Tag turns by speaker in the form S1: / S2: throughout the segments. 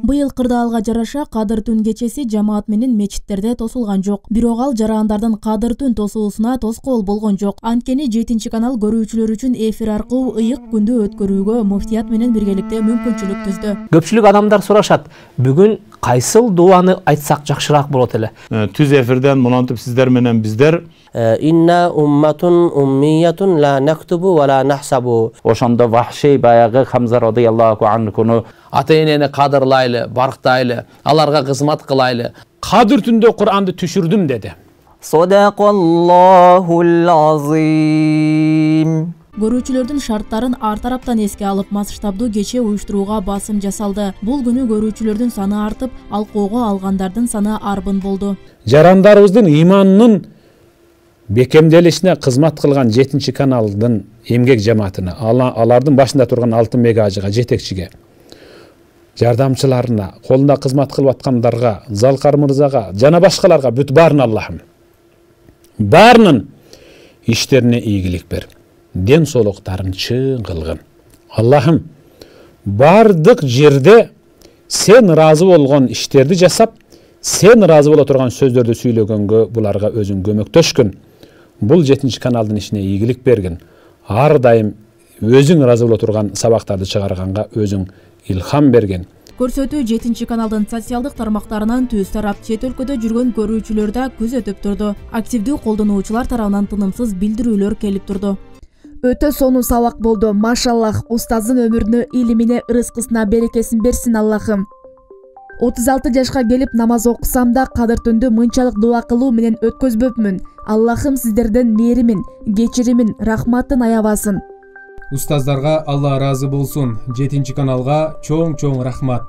S1: Быйыл кырдаалга жараша Кадыр түн кечеси жамаат менен мечиттерде тосулган жок. Бирок ал жарандардын Кадыр түн тосуусуна тоскоол болгон жок. Анткени 7 канал көрүүчүлөр үчүн эфир аркылуу ыйык күндү өткөрүүгө муфтият менен биргеликте мүмкүнчүлүк түздү.
S2: Көпчүлүк адамдар сурашат, бүгүн кайсыл дуаны айтсак жакшыраак болот эле?
S3: Түз эфирден мынантип сиздер менен биздер
S2: инна умматун уммиятун ла нактубу ва ла нахсабу.
S4: Ошондо Вахши баягы Хамза радыйаллаху анхуну
S2: ата-энени кадырлайлы, барктайлы, аларга кызмат кылайлы.
S5: Кадыр түндө Куранды түшүрдүм деди.
S6: Садакаллахул азим.
S1: Көрүүчүлөрдүн шарттарын ар тараптан эске алып, масштабдуу кече уюштурууга басым жасалды. Бул күнү көрүүчүлөрдүн саны артып, алкоого алгандардын саны арбын болду.
S5: Жарандарыбыздын иманынын бекемделишине кызмат кылган 7 каналдын эмгек жамаатына, алардын башында турган Алтын Мегажыга, жетекчиге, жардамчыларына, колунда кызмат кылып аткандарга, Залкар мырзага жана башкаларга бүт баарына Аллахым баарынын иштерине ийгилик бер. Ден соолуктарын чың кылгын. Аллахым бардык жерде сен разы болгон иштерди жасап, сен разы боло турган сөздөрдү сүйлөгөнгө буларга өзүң көмөктөшкүн. Бул 7 каналдын ишине ийгилик бергин. Ар дайым өзүң разы боло турган сабактарды чыгарганга өзүң илхам берген.
S1: Көрсөтүү 7 каналдын социалдык тармактарынан түз тарап, чет өлкөдө жүргөн көрүүчүлөр да күзөтүп турду. Активдүү колдонуучулар тарабынан тынымсыз билдирүүлөр келип турду.
S7: Өтө сонун сабак болду. Машаллах, устаздын өмүрүнө, илимине, рызкысына берекесин берсин Аллахым. 36 жашка келип намаз окусам да Кадыр түндү мынчалык дуа кылуу менен өткөзбөпмүн. Аллахым сиздерден мээримин, кечиримин, рахматын аябасын.
S8: Устаздарга Алла разы болсун. 7 каналга чоң рахмат.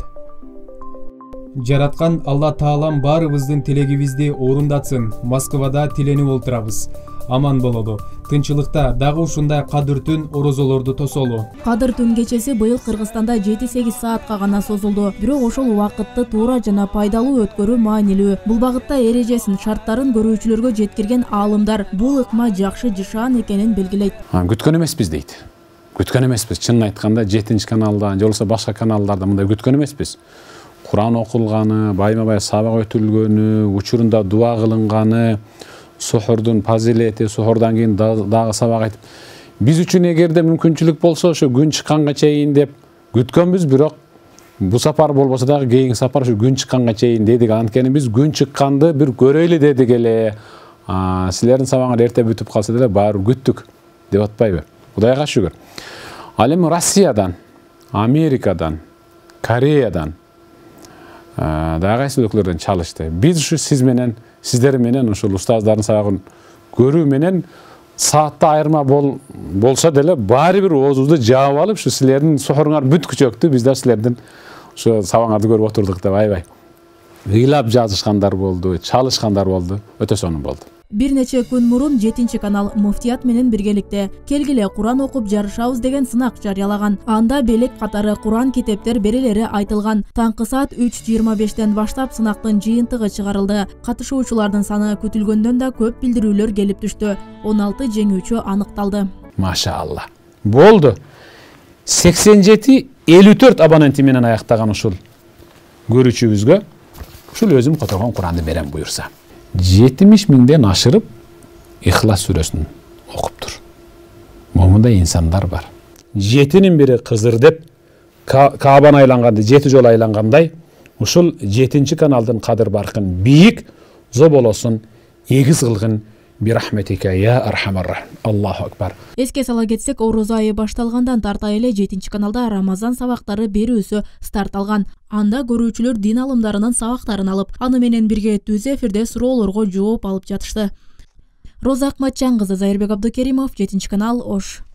S8: Жараткан Алла Таалам баарыбыздын тилегибизди орундатсын. Москвада тиленип олтурабыз. Аман бололу. Тынчылыкта дагы ушундай Кадыр түн орозолорду тосолу.
S1: Кадыр түн кечеси быйыл Кыргызстанда 7-8 саатка гана созулду. Бирок ошол убакытты туура жана пайдалуу өткөрүү маанилүү. Бул багытта эрежесин, шарттарын көрүүчүлөргө жеткирген аалымдар бул ыкма жакшы жышаан экенин белгилейт.
S5: Күткөн эмеспиз дейт. Күткөн эмеспиз. Чынын айтканда 7 каналда, же болбосо башка каналдарда мындай күткөн эмеспиз. Куран окулганы, байма-бай сабак өтүлгөнү, учурунда дуа кылынганы, сухурдун фазилети, сухурдан кийин дагы сабак айтып. Биз үчүн эгерде мүмкүнчүлүк болсо, ошо күн чыкканга чейин деп күткөнбүз, бирок бу сапар болбосо дагы кийинки сапар ушу күн чыкканга чейин дедик. Анткени биз күн чыкканды бир көрөйлү дедик эле. Силердин сабагыңар эрте бүтүп калса деле баары күттүк деп атпайбы? Кудайга шүгүр. Ал эми Россиядан, Америкадан, Кореядан дагы кайсы өлкөлөрдөн чалышты. Биз ушу сиздер менен ушул устаздардын сабагын көрүү менен саатта айырма болсо деле баары бир оозубузду жаап алып, ушу силердин сухуруңар бүткүчөктү, биз да силердин ушу сабагыңарды көрүп отурдук деп аябай ыйлап жазышкандар болду, чалышкандар болду, өтө сонун болду.
S1: Бир нече күн мурун 7 канал муфтият менен биргеликте келгиле Куран окуп жарышабыз деген сынак жарыялаган. Анда белек катары Куран китептер берелери айтылган. Таңкы саат 3:25-тен баштап сынактын жыйынтыгы чыгарылды. Катышуучулардын саны күтүлгөндөн да көп билдирүүлөр келип түштү. 16 жеңүүчү аныкталды.
S5: Машалла. Болду. 87-54 абоненти менен аяктаган ушул көрүүчүбүзгө ушул өзүм которгон Куранды берем буюрса. 70 миңден ашырып Ихлас сүрөсүн окуптур. Момундай инсандар бар. 7-нин бири Кызыр деп Каабаны айланганды 7 жолу айлангандай, ушул 7 каналдын кадыр баркын бийик зоболосун эгиз кылгын бирахметика я архамар рахим. Аллаху акбар.
S1: Эске сала кетсек, орозо айы башталгандан тарта эле 7 каналда Рамазан сабактары берүүсү старт алган. Анда көрүүчүлөр дин алымдарынын сабактарын алып, аны менен бирге түз эфирде суроолорго жооп алып жатышты. Роза Акматжан кызы, Зайырбек Абдукеримов, 7 канал, Ош.